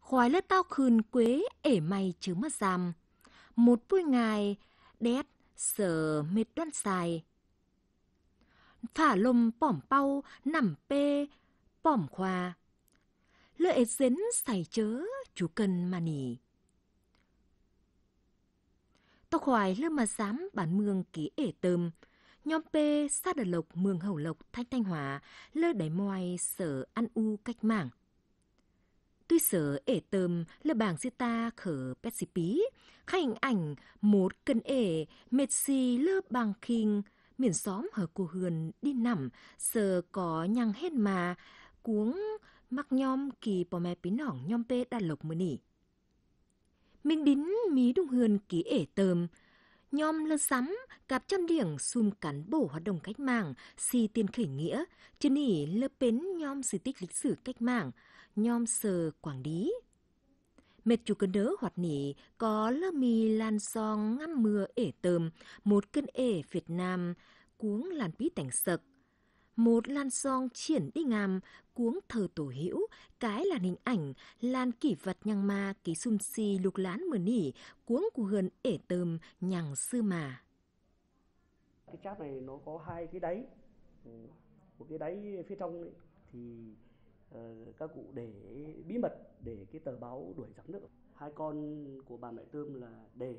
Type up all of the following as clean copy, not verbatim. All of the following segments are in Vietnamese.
Khói lướt tao khườn quế ể mày chứ mà giảm. Một buổi ngày đét sờ mệt đoan xài. Phả lùm bỏm pau nằm pê bỏm khoa. Lỡ ế dến xài chớ chú cần mà nỉ. Tao khoái lỡ mà dám bản mương ký ể tơm. Nhóm pê sát đờ lộc mương hậu lộc Thanh Hóa lỡ đáy moai sở ăn u cách mảng. Tuy sở ể tơm lỡ bảng di ta khở pet xì pí. Khai hình ảnh một cân ể mệt xì lỡ bằng khinh. Miền xóm hở cô hườn đi nằm sờ có nhăng hết mà cuống mắc nhom kỳ bò mẹ pí nỏng nhom pê đà lộc mơ nỉ. Mình đín mí đung hườn ký ể tơm. Nhom lơ sắm cặp trăm điển xùm cán bổ hoạt động cách mạng si tiên khởi nghĩa chứ nỉ lơ pến nhom di tích lịch sử cách mạng nhom sờ quảng đí. Mệt chủ cơn đỡ hoạt nỉ có lơ mì lan song ngắm mưa ể tơm một cân ể Việt Nam cuống làn pí tảnh sực. Một lan song triển đi ngàm cuống thờ tổ hữu cái là hình ảnh lan kỷ vật nhằng ma ký xung si lục lán mờ nỉ cuống của hườn ể tơm nhằng sư mà. Cái cháp này nó có hai cái đáy, một cái đáy phía trong ấy, thì các cụ để bí mật để cái tờ báo đuổi giặc nước. Hai con của bà mẹ Tơm là để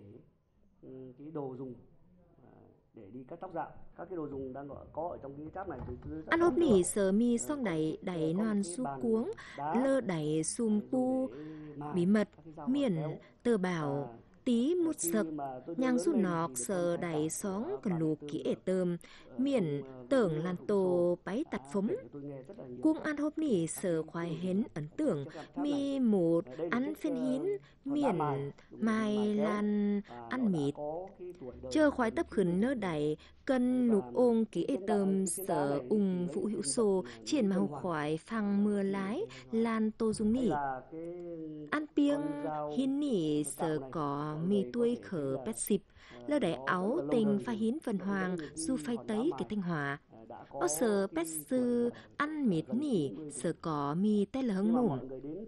cái đồ dùng để đi cắt tóc dạo. Các cái đồ dùng đang có ở trong cái cháp này. Ăn hộp nỉ sờ mi xong đẩy non su cuống lơ đẩy xùm pu bí mật miền tờ bảo tí một sực nhang rút nọc sờ đẩy xóm cần lù kỹ ể tơm miền tưởng lan tô báy tặt phúng cuống ăn hộp nỉ sờ khoai hến ấn tưởng mi một ăn phiên hín miền mai lan ăn mít chờ khoái tập khẩn nơ đẩy cân lục ôn ký ê tơm sở ung vũ hữu xô triển màu khoái phăng mưa lái lan tô dung nỉ ăn piêng hín nỉ sở có mì tuôi khở pet xịp lơ đáy áo tình pha hín phần hoàng du phai tấy cái Thanh Hóa bao sở pet sư ăn mít nỉ sở có mì tê lờ hứng mồm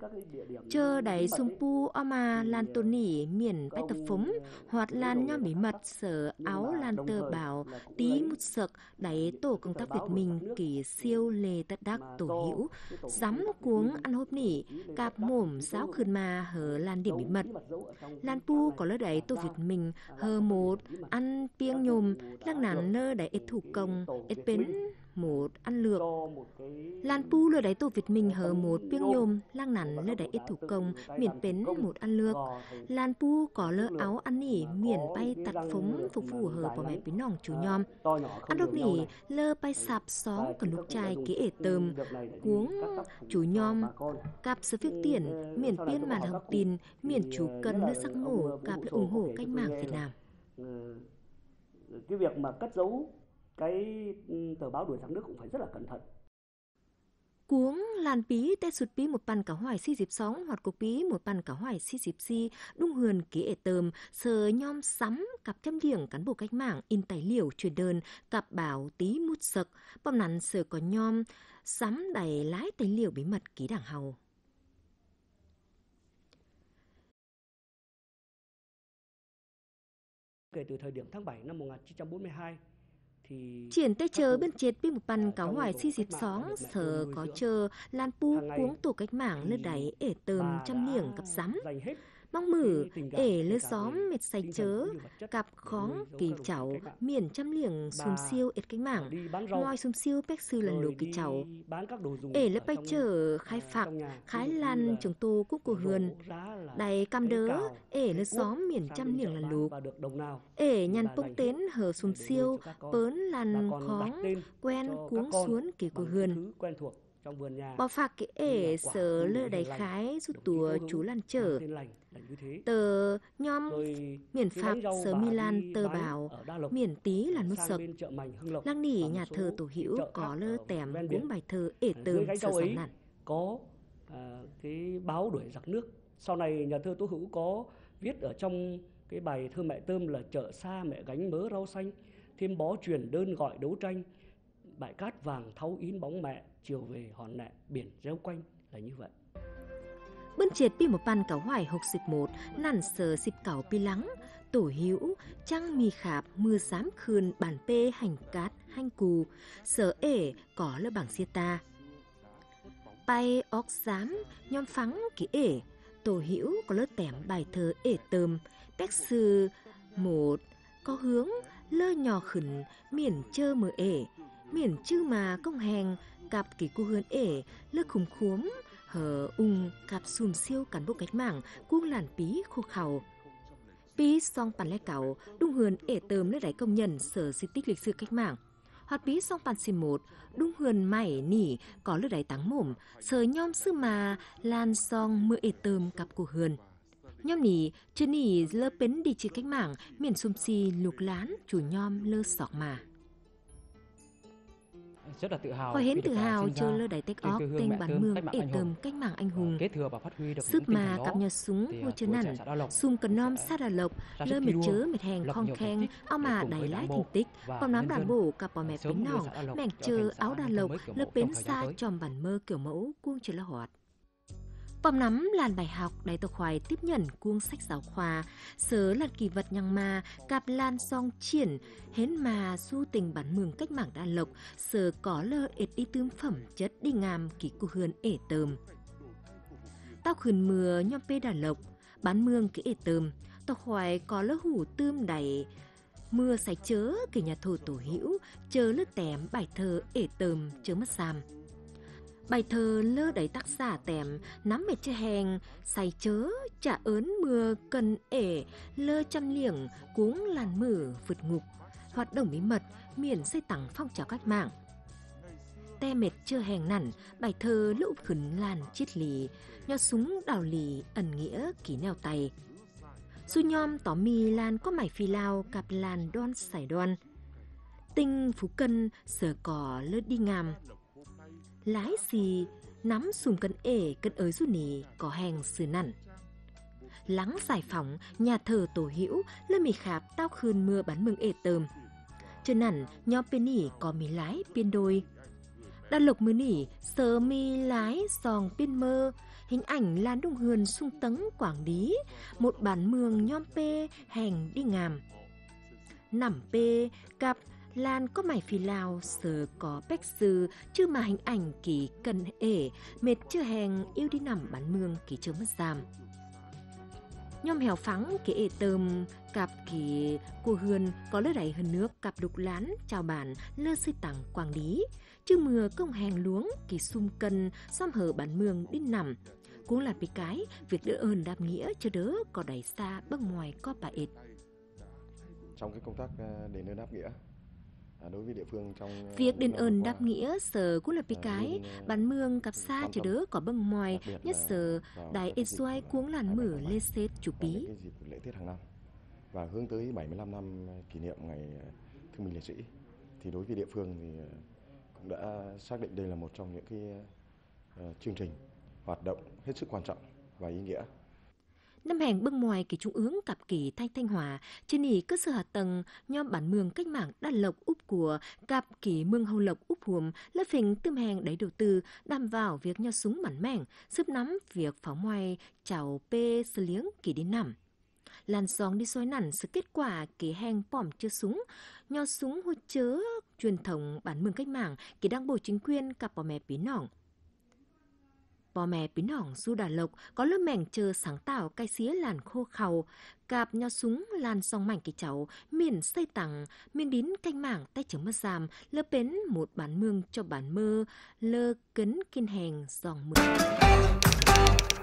chờ đáy sung pu oma lan tô nỉ miền bách tập phúng hoặc lan nhom bí mật sở áo lan tơ bảo tí một sực đáy tổ công tác Việt Minh kỳ siêu lê tất đắc tổ hữu dám cuống ăn hộp nỉ cạp mồm giáo khơn ma hở lan điểm bí mật lan pu có lơ đáy tổ Việt Minh hờ một ăn piêng nhôm lăng nản lơ đáy ít thủ công ít bến một ăn lược lan pu lơ đáy tổ Việt Minh hờ một piêng nhôm lăng nản lơ đáy ít thủ công miền bến một ăn lược lan pu có lơ áo ăn nỉ miền bay tặt phúng phục vụ hờ vào mẹ bí nòng chú nhom ăn đốc nỉ lơ bay sạp xóm cần lúc trai kế ể tơm cuống chú nhom cặp sơ phiếc tiền miền biên mà lòng tin miền chú cần lơ sắc ngủ cặp lơ ủng hộ cách mạng Việt Nam. Cái việc mà cất giấu cái tờ báo đuổi giặc nước cũng phải rất là cẩn thận. Cuống làn pí tê sụt pí một pan cả hoài si dịp sóng hoặc cục pí một pan cả hoài si dịp si đung hườn ký ể tơm sờ nhom sắm cặp trăm điển cán bộ cách mạng in tài liệu truyền đơn cặp bảo tí mút sực bom nắn sờ có nhom sắm đầy lái tài liệu bí mật ký đảng hầu. Kể từ thời điểm tháng 7 năm 1942 triển tê chờ bên chết bên một pan cáo hoài si dịp xóm sở có chờ lan pu cuống tổ cách mạng lơ đáy ể tơm trăm liềng cặp sắm mong mử ể lơ xóm mệt say chớ cặp khóng kỳ cháu miền trăm liềng xùm siêu ít cách mạng moi xùm siêu bách sư lần lù kỳ cháu ể lơ bay chờ khai phạc khái lan trường tô cúc của hườn đầy cam đớ ể lơ xóm miền trăm liềng lần lù ể nhằn bông tến hờ xùm siêu pớn làn khóng quen cuống xuống kỳ của hườn bỏ phạc cái ể sở lơ đầy khái rút tùa chú lan trở tờ nhom miền phạc sở Milan tờ bảo miền tí là nút sực lăng nỉ nhà thờ tổ hữu có lơ tèm cuống bài thơ ể tơm sở sóng nản có cái báo đuổi giặc nước. Sau này nhà thơ Tố Hữu có viết ở trong cái bài thơ Mẹ Tơm là chợ xa mẹ gánh mớ rau xanh thêm bó truyền đơn gọi đấu tranh bãi cát vàng thau in bóng mẹ chiều về hòn nẹ biển rêu quanh là như vậy. Bươn triệt pi một pan cảo hoài 61 nằn sờ xịp cảo pi lắng tổ hữu trăng mì khạp mưa dám khươn bản pê hành cát hành cù sở ể có lơ bảng xia ta bay óc dám nhom phắng ký ể tổ hữu có lơ tẻm bài thơ ể tơm bách sư một có hướng lơ nhỏ khẩn miền chơ mờ ể miền chư mà công hèn cặp ký cô hươn ể lơ khủng khuốm hờ cặp xùm siêu cán bộ cách mạng cuông làn pí khô khẩu pí song pan lẽ cẩu đung hươn ể tơm lơ đáy công nhân sở di tích lịch sử cách mạng hoạt pí song pan xì một đung hươn mày nỉ có lơ đáy táng mồm sở nhom sư mà lan song mưa ể tơm cặp cô hươn nhom nỉ chưa nỉ lơ pến đi chỉ cách mạng miền xùm xì lục lán chủ nhom lơ sọc mà rất là tự hào. Hỏi hến tự hào chơi lơ đáy tách óc tên bản mương ể tơm cách mạng anh hùng. Kế thừa và phát huy được sức mà cặp nhà súng ngôi chân nản xung cần nom sát đà lộc lơ mệt chớ mệt hèn khong khen ao mà đáy lái thành tích còn nắm đàn bổ cặp bỏ mẹ bến nòng mẻng chờ áo đà lộc lơ bến xa tròm bản mơ kiểu mẫu cuông chờ là hoạt. Bòm nắm làn bài học đáy tờ khoái tiếp nhận cuông sách giáo khoa sớ làn kỳ vật nhằng mà cặp lan song triển hến mà du tình bản mường cách mạng đa lộc sớ có lơ ết đi tươm phẩm chất đi ngàm ký cô hươn ể tơm tao khườn mưa nhom pê đà lộc bán mương ký ể tơm tao khoái có lơ hủ tươm đầy mưa sái chớ kể nhà thổ tổ hữu chớ lơ tém bài thơ ể tơm chớ mất giam. Bài thơ lơ đáy tác giả tèm nắm mệt chơ hèn say chớ trả ớn mưa cần ể lơ chăm liệng cuống làn mử vượt ngục hoạt động bí mật miền xây tặng phong trào cách mạng te mệt chơ hèn nản bài thơ lũ khẩn làn chiết lì nho súng đào lì ẩn nghĩa ký neo tay du nhom tỏ mi lan có mải phi lao cặp làn đoan sải đoan tinh phú cân sở cỏ lơ đi ngàm lái xì nắm xùm cân ể cân ới du nỉ có hèn sư nằn lắng giải phóng nhà thờ tổ hữu lơ mì khạp tao khươn mưa bắn mương ể tơm chân nằn nhóm bên nỉ có mì lái biên đôi đa lộc mưa nỉ sờ mi lái sòng biên mơ hình ảnh lan đông hườn sung tấn quảng lý một bản mương nhom pê hèn đi ngàm nằm pê cặp lan có mải phi lao sờ có bách sư chứ mà hình ảnh kỳ cần ể mệt chưa hèn yêu đi nằm bán mương kỳ chớ mất giam nhom hèo phắng kỳ ể tơm cặp kỳ cô hươn có lơ đáy hơn nước cặp đục lán chào bản lơ xây tặng quảng lý chứ mưa công hèn luống kỳ sung cân xóm hở bán mương đi nằm cũng là bị cái việc đỡ ơn đáp nghĩa cho đỡ có đáy xa bắc ngoài có bà ệt. Trong cái công tác đền ơn đáp nghĩa đối với địa phương trong việc đền ơn đáp nghĩa sở cũng là cái bán mương cặp xa chờ đỡ có băng ngoài nhất sở đài ê xoay cuống làn mử lê xết chủ bí cái dịp lễ Tết hàng năm và hướng tới 75 năm kỷ niệm ngày Thương binh liệt sĩ thì đối với địa phương thì cũng đã xác định đây là một trong những cái chương trình hoạt động hết sức quan trọng và ý nghĩa. Năm hèn bưng ngoài kỳ trung ương cặp kỳ Thanh Hòa trên ý cơ sở hạ tầng nhom bản mương cách mạng Đa Lộc úp của cặp kỳ mương Hậu Lộc úp huồm lớp phình tươm hèn đáy đầu tư đảm vào việc nho súng bản mẻng giúp nắm việc pháo ngoài chào pê sơ liếng kỳ đến nằm làn sóng đi xoay nản sự kết quả kỳ hèn pỏm chưa súng nho súng hôi chớ truyền thống bản mương cách mạng kỳ đang bồi chính quyền cặp bỏ mẹ bí nỏng bò mẹ bí nỏng du Đà Lộc có lớp mẻng chờ sáng tạo cai xía làn khô khàu cạp nho súng làn song mảnh kỳ cháu miền xây tặng miền đín canh mảng tay chấm mất giam lơ bến một bản mương cho bản mơ lơ cấn kiên hèn dòng mưa.